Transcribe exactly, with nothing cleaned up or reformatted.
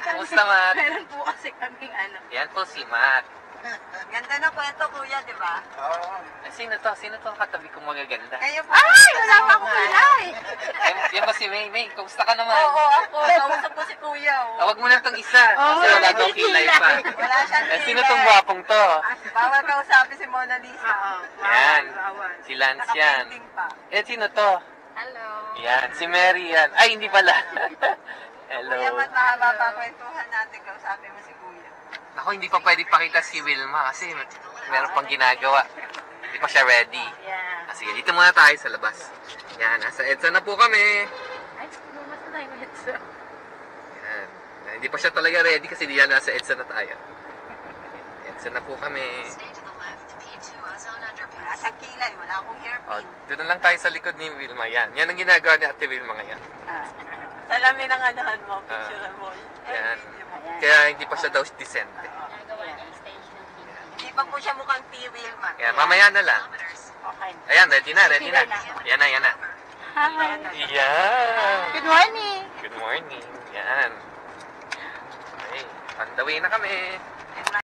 Kumusta, Matt? Meron po kasi kaming ano. Yan po si Matt. Ganda na kwento, kuya, di ba? Oo. Eh, sino to? Sino to ang katabi kong magaganda? Kayo po. Ay! Wala pa akong kilay! Yan, yan ba si May? May, kumusta ka naman? Oo, ako. Kausap po si kuya. Ah, wag mo na itong isa. Kasi wala daw kilay pa. Wala siyang Eh, sino tong gwapong to? Bawal kausapin si Mona Lisa. Yan. Si Lance yan. Nakapainting pa. Eh, sino to? Hello. Yan, si Mary yan. Ay, hindi pala. Hello. Kuya, mat mahaba pa kwentuhan natin. Kausapin mo si kuya. Ako, hindi pa pwede pakita si Wilma kasi meron pang ginagawa. Hindi pa siya ready. Yeah. Ah, sige, dito muna tayo sa labas. Yan, nasa EDSA na po kami. Ay, lumas na tayo ulit sa... Yan. Hindi pa siya talaga ready kasi di yan nasa EDSA na tayo. EDSA na po kami. Wala siyang kilay. Wala akong O, hairpin. doon na lang tayo sa likod ni Wilma. Yan. Yan ang ginagawa ni Ate Wilma ngayon. Ah. Salamin ang anahan mo. Picture mo. Yan. Kaya hindi pa siya daw decente. Hindi pa po siya mukhang T-Wheel man. Kaya mamaya na lang. Okay. Ayan, ready na, ready na. Yan na, yan na. Hi. Yan. Good morning. Good morning. Yan. Okay, on the way na kami.